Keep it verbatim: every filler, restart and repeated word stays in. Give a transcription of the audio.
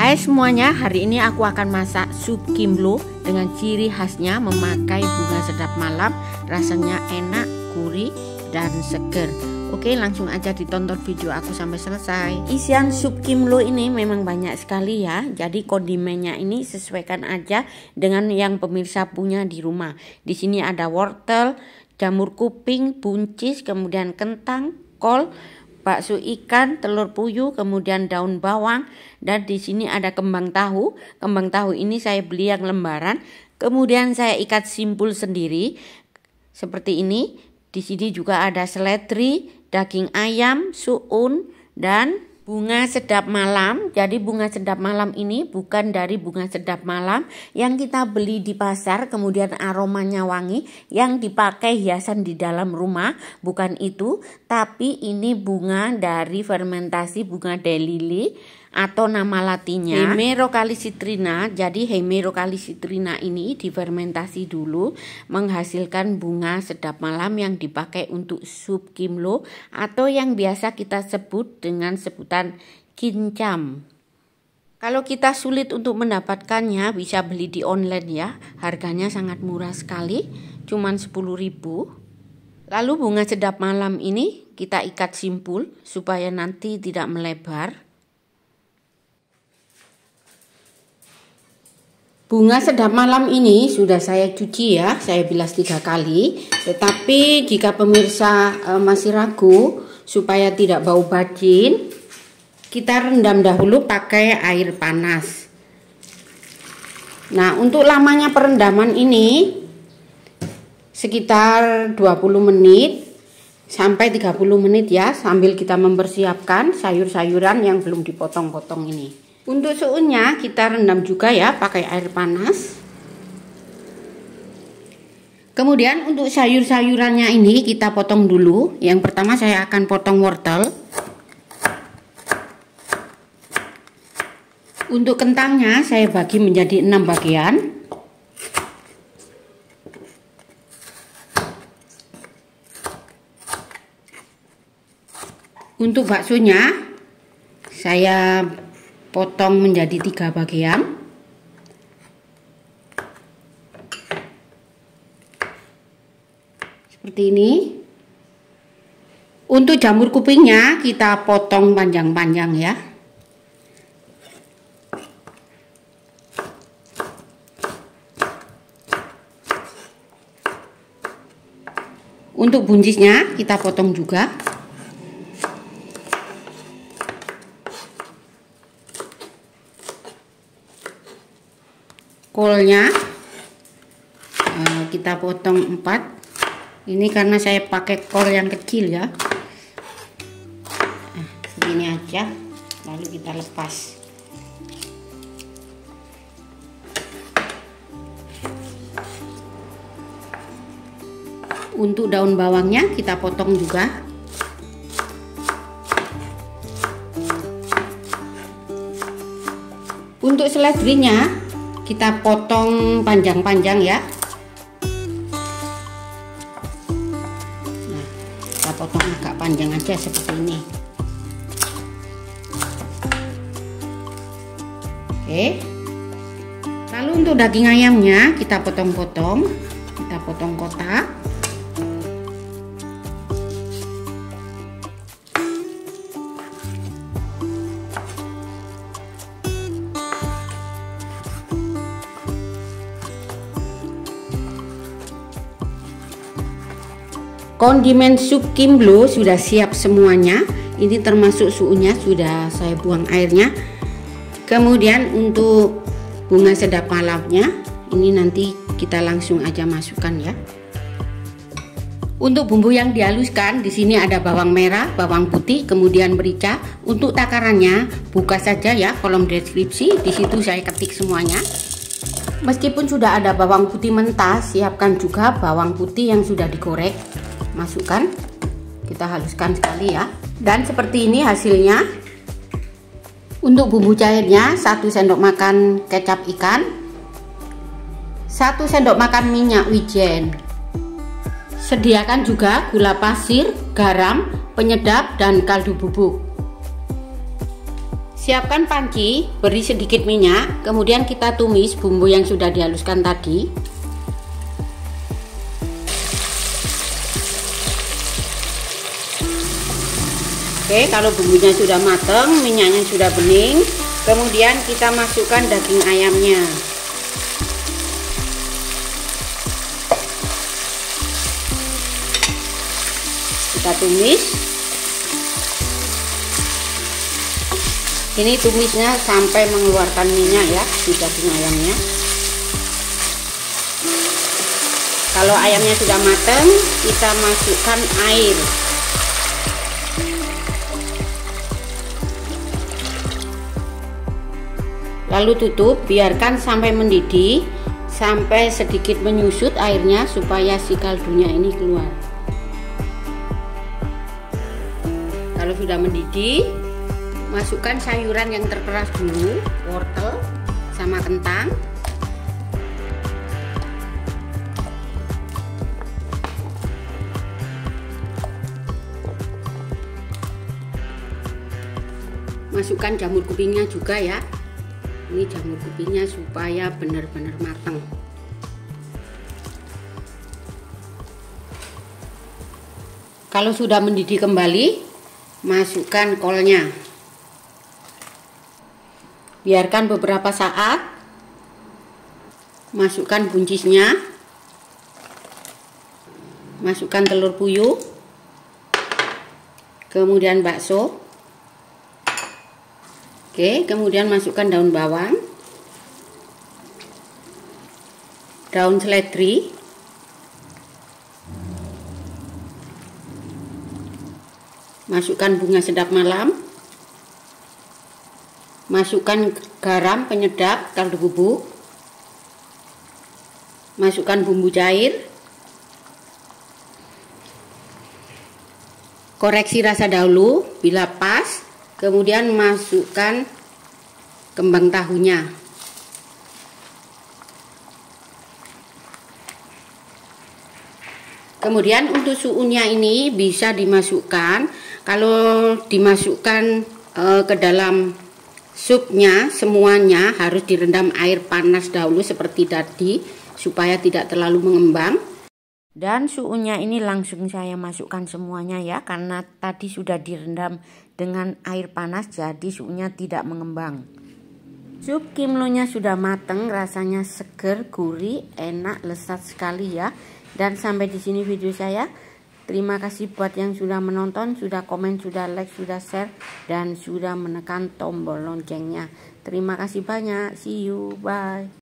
Hai semuanya, hari ini aku akan masak sup kimlo dengan ciri khasnya memakai bunga sedap malam. Rasanya enak, gurih, dan seger. Oke, langsung aja ditonton video aku sampai selesai. Isian sup kimlo ini memang banyak sekali ya. Jadi kondimennya ini sesuaikan aja dengan yang pemirsa punya di rumah. Di sini ada wortel, jamur kuping, buncis, kemudian kentang, kol, bakso ikan, telur puyuh, kemudian daun bawang, dan di sini ada kembang tahu. Kembang tahu ini saya beli yang lembaran, kemudian saya ikat simpul sendiri seperti ini. Di sini juga ada seledri, daging ayam, suun, dan bunga sedap malam. Jadi bunga sedap malam ini bukan dari bunga sedap malam yang kita beli di pasar kemudian aromanya wangi yang dipakai hiasan di dalam rumah, bukan itu, tapi ini bunga dari fermentasi bunga daylily atau nama latinnya Hemerocalcitrina. Jadi Hemerocalcitrina ini difermentasi dulu menghasilkan bunga sedap malam yang dipakai untuk sup kimlo atau yang biasa kita sebut dengan sebutan kincam. Kalau kita sulit untuk mendapatkannya bisa beli di online ya. Harganya sangat murah sekali, cuman sepuluh ribu. Lalu bunga sedap malam ini kita ikat simpul supaya nanti tidak melebar. Bunga sedap malam ini sudah saya cuci ya, saya bilas tiga kali. Tetapi jika pemirsa e, masih ragu supaya tidak bau bacin, kita rendam dahulu pakai air panas. Nah, untuk lamanya perendaman ini sekitar dua puluh menit sampai tiga puluh menit ya, sambil kita mempersiapkan sayur-sayuran yang belum dipotong-potong ini. Untuk suunnya kita rendam juga ya pakai air panas. Kemudian untuk sayur-sayurannya ini kita potong dulu. Yang pertama saya akan potong wortel. Untuk kentangnya saya bagi menjadi enam bagian. Untuk baksonya saya potong menjadi tiga bagian. Seperti ini. Untuk jamur kupingnya kita potong panjang-panjang ya. Untuk buncisnya kita potong juga. Kolnya uh, kita potong empat. Ini karena saya pakai kol yang kecil ya. Nah, segini aja. Lalu kita lepas. Untuk daun bawangnya kita potong juga. Untuk seledrinya kita potong panjang-panjang ya. Nah, kita potong agak panjang aja seperti ini. Oke. Lalu untuk daging ayamnya kita potong-potong, kita potong kotak. Kondimen sup kimlo sudah siap semuanya. Ini termasuk suunya sudah saya buang airnya. Kemudian untuk bunga sedap malamnya ini nanti kita langsung aja masukkan ya. Untuk bumbu yang dihaluskan di sini ada bawang merah, bawang putih, kemudian merica. Untuk takarannya buka saja ya kolom deskripsi. Di situ saya ketik semuanya. Meskipun sudah ada bawang putih mentah, siapkan juga bawang putih yang sudah digoreng. Masukkan, kita haluskan sekali ya. Dan seperti ini hasilnya. Untuk bumbu cairnya satu sendok makan kecap ikan, satu sendok makan minyak wijen. Sediakan juga gula pasir, garam, penyedap, dan kaldu bubuk. Siapkan panci, beri sedikit minyak, kemudian kita tumis bumbu yang sudah dihaluskan tadi. Oke, kalau bumbunya sudah matang, minyaknya sudah bening, kemudian kita masukkan daging ayamnya. Kita tumis. Ini tumisnya sampai mengeluarkan minyak ya di daging ayamnya. Kalau ayamnya sudah matang, kita masukkan air. Lalu tutup, biarkan sampai mendidih, sampai sedikit menyusut airnya supaya si kaldunya ini keluar. Kalau sudah mendidih, masukkan sayuran yang terperas dulu, wortel sama kentang. Masukkan jamur kupingnya juga ya. Ini jamur kupingnya supaya benar-benar matang. Kalau sudah mendidih kembali, masukkan kolnya. Biarkan beberapa saat. Masukkan buncisnya. Masukkan telur puyuh. Kemudian bakso. Oke, kemudian masukkan daun bawang, daun seledri, masukkan bunga sedap malam, masukkan garam penyedap kaldu bubuk, masukkan bumbu cair, koreksi rasa dahulu bila pas. Kemudian masukkan kembang tahunya. Kemudian untuk suunya ini bisa dimasukkan, kalau dimasukkan e, ke dalam supnya semuanya harus direndam air panas dahulu seperti tadi supaya tidak terlalu mengembang. Dan suunya ini langsung saya masukkan semuanya ya, karena tadi sudah direndam dengan air panas jadi suunya tidak mengembang. Sup kimlonya sudah matang, rasanya seger, gurih, enak, lezat sekali ya. Dan sampai di sini video saya. Terima kasih buat yang sudah menonton, sudah komen, sudah like, sudah share, dan sudah menekan tombol loncengnya. Terima kasih banyak. See you, bye.